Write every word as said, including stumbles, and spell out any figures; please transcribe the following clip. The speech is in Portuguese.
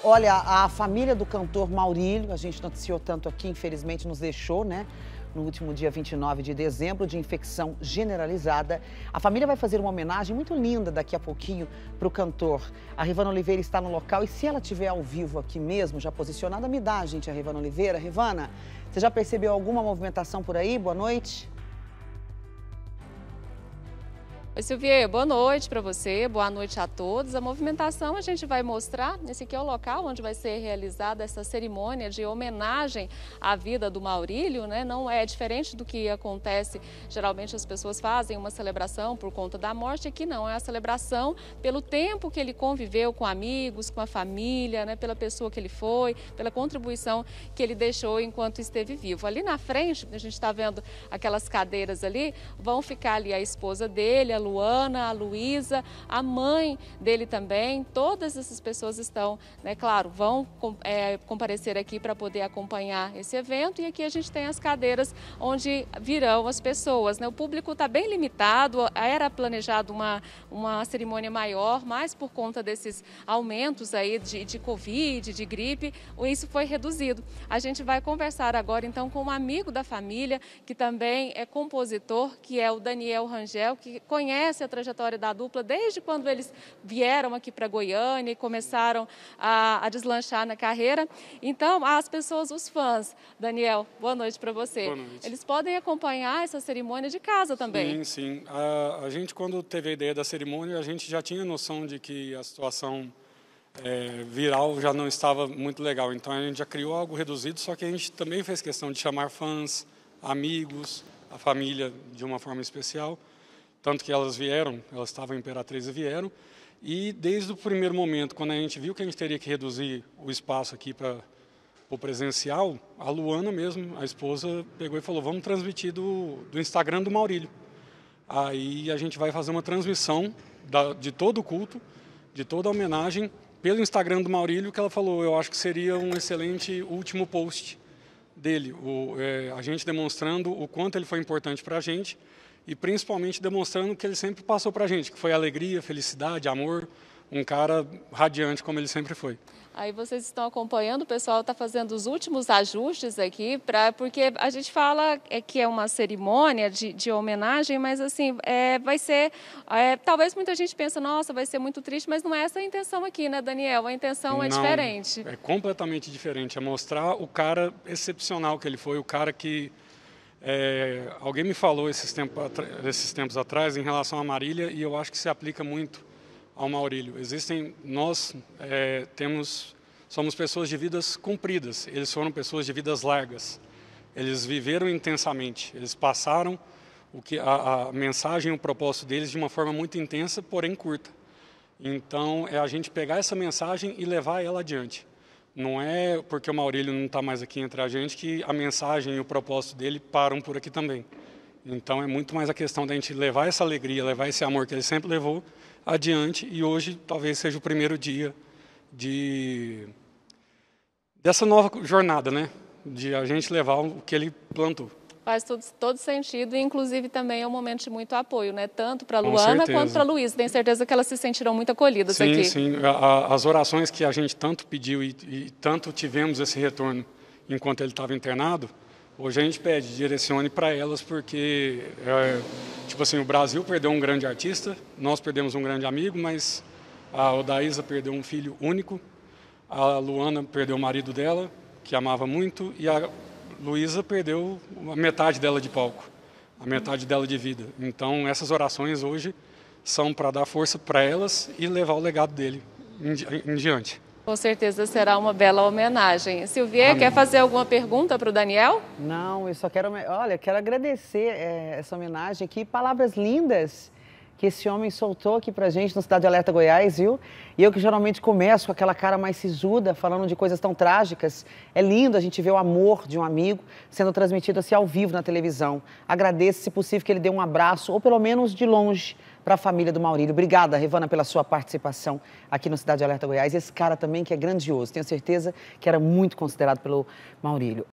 Olha, a família do cantor Maurílio, a gente noticiou tanto aqui, infelizmente nos deixou, né? No último dia vinte e nove de dezembro, de infecção generalizada. A família vai fazer uma homenagem muito linda daqui a pouquinho para o cantor. A Rivana Oliveira está no local e se ela estiver ao vivo aqui mesmo, já posicionada, me dá, gente, a Rivana Oliveira. Rivana, você já percebeu alguma movimentação por aí? Boa noite. Oi, Silvia, boa noite para você, boa noite a todos. A movimentação a gente vai mostrar, esse aqui é o local onde vai ser realizada essa cerimônia de homenagem à vida do Maurílio, né? Não é diferente do que acontece, geralmente as pessoas fazem uma celebração por conta da morte, aqui não, é a celebração pelo tempo que ele conviveu com amigos, com a família, né? Pela pessoa que ele foi, pela contribuição que ele deixou enquanto esteve vivo. Ali na frente, a gente está vendo aquelas cadeiras ali, vão ficar ali a esposa dele, a Luana, a Luísa, a mãe dele também, todas essas pessoas estão, né, claro, vão é, comparecer aqui para poder acompanhar esse evento e aqui a gente tem as cadeiras onde virão as pessoas, né? O público está bem limitado, era planejado uma, uma cerimônia maior, mas por conta desses aumentos aí de, de Covid, de gripe, isso foi reduzido. A gente vai conversar agora então com um amigo da família, que também é compositor, que é o Daniel Rangel, que conhece Conhece a trajetória da dupla desde quando eles vieram aqui para Goiânia e começaram a, a deslanchar na carreira. Então, as pessoas, os fãs, Daniel, boa noite para você. Boa noite. Eles podem acompanhar essa cerimônia de casa também. Sim, sim. A, a gente, quando teve a ideia da cerimônia, a gente já tinha noção de que a situação é, viral já não estava muito legal. Então, a gente já criou algo reduzido, só que a gente também fez questão de chamar fãs, amigos, a família de uma forma especial. Tanto que elas vieram, elas estavam em Imperatriz e vieram, e desde o primeiro momento, quando a gente viu que a gente teria que reduzir o espaço aqui para o presencial, a Luana mesmo, a esposa, pegou e falou, vamos transmitir do, do Instagram do Maurílio. Aí a gente vai fazer uma transmissão da, de todo o culto, de toda a homenagem, pelo Instagram do Maurílio, que ela falou, eu acho que seria um excelente último post dele, o, é, a gente demonstrando o quanto ele foi importante para a gente, e principalmente demonstrando o que ele sempre passou para a gente, que foi alegria, felicidade, amor, um cara radiante como ele sempre foi. Aí vocês estão acompanhando, o pessoal está fazendo os últimos ajustes aqui, pra, porque a gente fala é, que é uma cerimônia de, de homenagem, mas assim, é, vai ser, é, talvez muita gente pense, nossa, vai ser muito triste, mas não é essa a intenção aqui, né, Daniel? A intenção é não, diferente. É completamente diferente, é mostrar o cara excepcional que ele foi, o cara que É, alguém me falou esses tempos, esses tempos atrás em relação à Marília e eu acho que se aplica muito ao Maurílio. Existem, nós é, temos, somos pessoas de vidas compridas, eles foram pessoas de vidas largas. Eles viveram intensamente, eles passaram o que, a, a mensagem e o propósito deles de uma forma muito intensa, porém curta. Então é a gente pegar essa mensagem e levar ela adiante. Não é porque o Maurílio não está mais aqui entre a gente que a mensagem e o propósito dele param por aqui também. Então é muito mais a questão da gente levar essa alegria, levar esse amor que ele sempre levou adiante e hoje talvez seja o primeiro dia de dessa nova jornada, né? De a gente levar o que ele plantou. Faz todo, todo sentido e, inclusive, também é um momento de muito apoio, né? Tanto para a Luana quanto para a Luísa. Tenho certeza que elas se sentiram muito acolhidas sim, aqui. Sim, sim. As orações que a gente tanto pediu e, e tanto tivemos esse retorno enquanto ele estava internado, hoje a gente pede, direcione para elas, porque, é, tipo assim, o Brasil perdeu um grande artista, nós perdemos um grande amigo, mas a Odaísa perdeu um filho único, a Luana perdeu o marido dela, que amava muito, e a Luísa perdeu a metade dela de palco, a metade dela de vida. Então, essas orações hoje são para dar força para elas e levar o legado dele em, em diante. Com certeza será uma bela homenagem. Silvia, Amém. Quer fazer alguma pergunta para o Daniel? Não, eu só quero, olha, quero agradecer é, essa homenagem aqui, palavras lindas que esse homem soltou aqui pra gente no Cidade Alerta Goiás, viu? E eu que geralmente começo com aquela cara mais sisuda, falando de coisas tão trágicas, é lindo a gente ver o amor de um amigo sendo transmitido assim ao vivo na televisão. Agradeço, se possível, que ele dê um abraço, ou pelo menos de longe, para a família do Maurílio. Obrigada, Rivana, pela sua participação aqui no Cidade Alerta Goiás. Esse cara também que é grandioso, tenho certeza que era muito considerado pelo Maurílio.